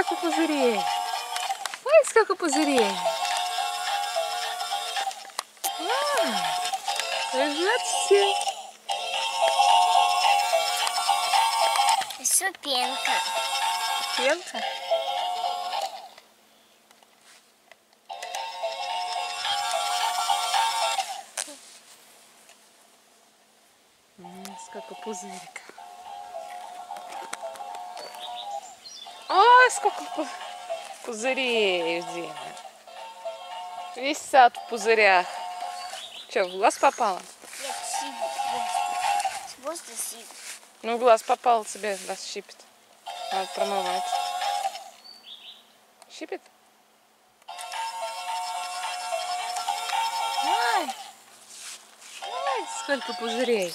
сколько пузырей. Ой, сколько пузырей. Лежат все. Еще пенка. Пенка? Сколько пузыриков. Ой, сколько пузырей, Дима. Весь сад в пузырях. Че, в глаз попало? Нет, щипит. Просто щипит. Ну, в глаз попало, тебе глаз щипит. Надо промывать. Щипит? Ой, ой, сколько пузырей.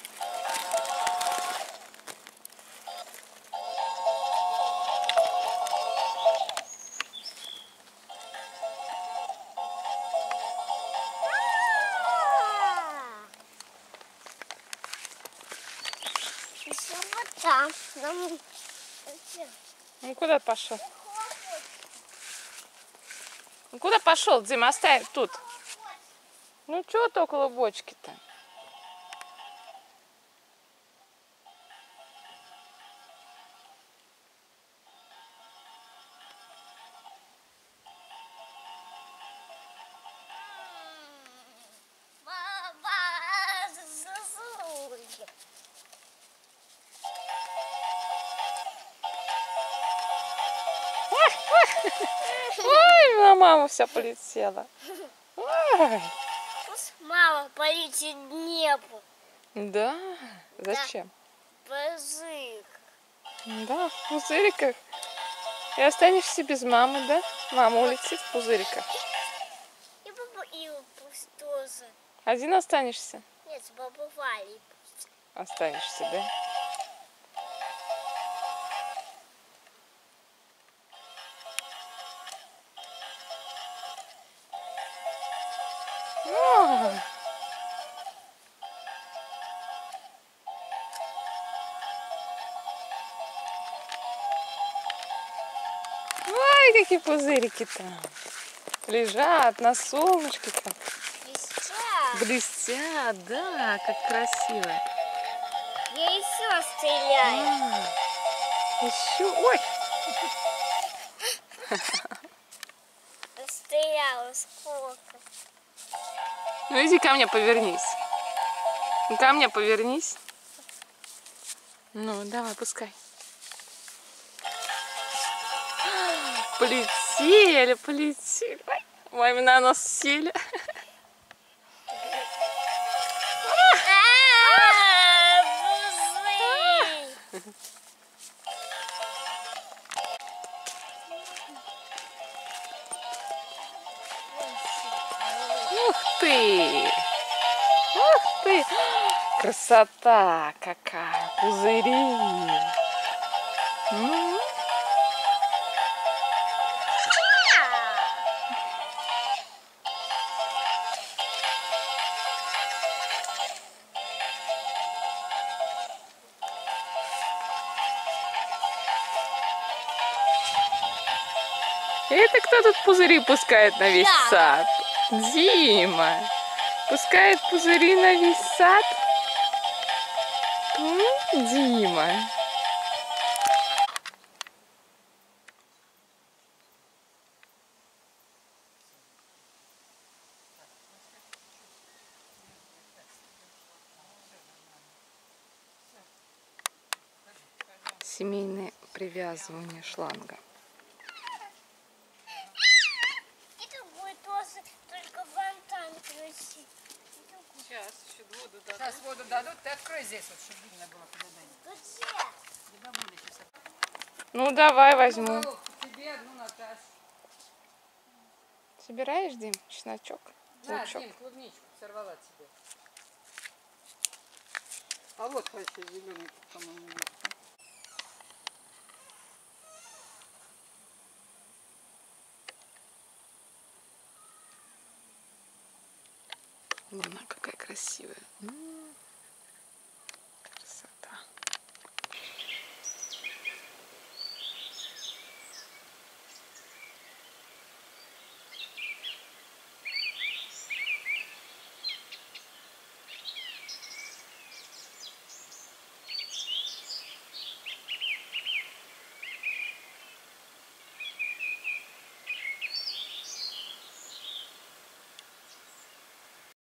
Еще вот там. Ну, куда пошел? Ну, куда пошел, Дима? Оставь тут. Ну, что ты около бочки-то? Ой, на маму вся полетела. Ой. Мама, полетит небо. Да? Зачем? Пузырик. Да, в пузыриках. И останешься без мамы, да? Мама улетит в пузыриках. И баба Ива пусть тоже. Один останешься? Нет, баба Валя пусть. Останешься, да? О! Ой, какие пузырики там лежат на солнышке как. Блестят, да, как красиво. Я еще стреляю. Еще, ой. Стреляла сколько. Ну иди ко мне, повернись. Ну, ко мне повернись. Ну, давай, пускай. Полетели, полетели. Ой, маме на нос сели. Ух ты! Ух ты! Красота какая! Пузыри! Это кто тут пузыри пускает на весь сад? Дима! Пускает пузыри на весь сад? Дима! Семейное привязывание шланга. Это будет тоже только фонтан красивый. Сейчас еще воду дадут. Сейчас воду дадут, ты открой здесь, вот, чтобы видно было, куда дать. Ну давай возьму. Одну тебе, одну Наташе. Собираешь, Дим, чесночок? На, Лучок. Дим, клубничку сорвала тебе. А вот хочу зеленый, по-моему, есть. Луна какая красивая.